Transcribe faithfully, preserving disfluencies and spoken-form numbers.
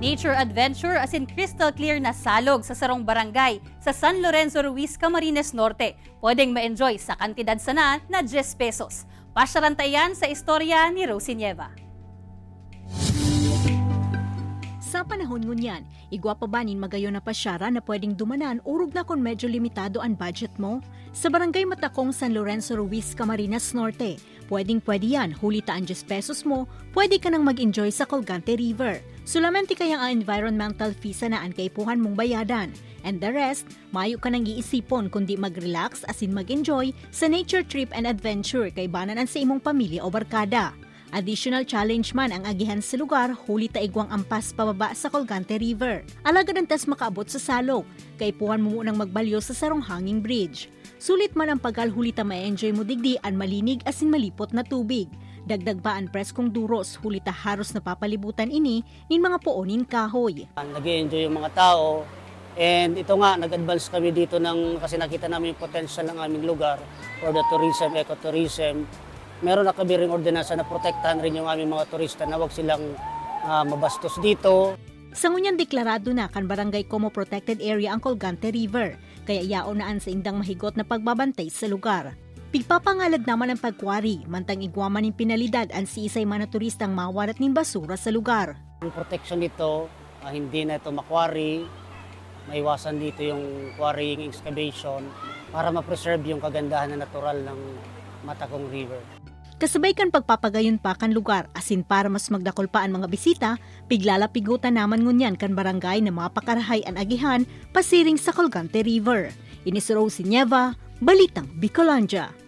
Nature adventure as in crystal clear na salog sa sarong barangay sa San Lorenzo Ruiz, Camarines Norte. Pwedeng ma-enjoy sa kantidad sana na ten pesos. Pasyarantayan sa istorya ni Rosie Nieva. Sa panahon ngunyan, igwa pa ba nin magayon na pasyara na pwedeng dumanan urog na kung medyo limitado ang budget mo? Sa barangay Matakong San Lorenzo Ruiz, Camarines Norte, pwedeng pwede yan, hulita ang ten pesos mo, pwede ka nang mag-enjoy sa Colgante River. Solamente kayang ang environmental fee sanaan kaipuhan mong bayadan. And the rest, mayo ka nang iisipon kundi mag-relax as in mag-enjoy sa nature trip and adventure kay bananan sa imong pamilya o barkada. Additional challenge man ang agihan sa lugar, huli taigwang ampas pababa sa Colgante River. Alagad ang tas makaabot sa salog, kaipuhan mo munang magbalyo sa sarong hanging bridge. Sulit man ang pagalhulita ma-enjoy mo digdi ang malinig asin malipot na tubig. Dagdag pa ang preskong duros, hulita haros na papalibutan ini nin mga poonin kahoy. Nag-enjoy yung mga tao and ito nga, nag-advance kami dito ng, kasi nakita namin yung potential ng aming lugar for the tourism, ecotourism. Meron na kami ring ordinansa na protektahan rin yung aming mga turista na wag silang uh, mabastos dito. Sa ngunyan deklarado na kan Barangay Como Protected Area ang Colgante River, kaya yaon naan sa indang mahigot na pagbabantay sa lugar. Pigpapangalad naman ang pagkwari, mantang igwaman ng pinalidad ang siisay man na turistang mawarat ng basura sa lugar. Ang protection dito, uh, hindi na ito makwari, maiwasan dito yung quarrying excavation para ma-preserve yung kagandahan na natural ng Matakong River. Kasabay kan pagpapagayon pa kan lugar, asin para mas magdakol pa ang mga bisita, piglalapigutan naman ngunyan kan barangay na mapakarahay ang agihan pasiring sa Colgante River. Inis Rosie Nieva, Balitang Bicolanja.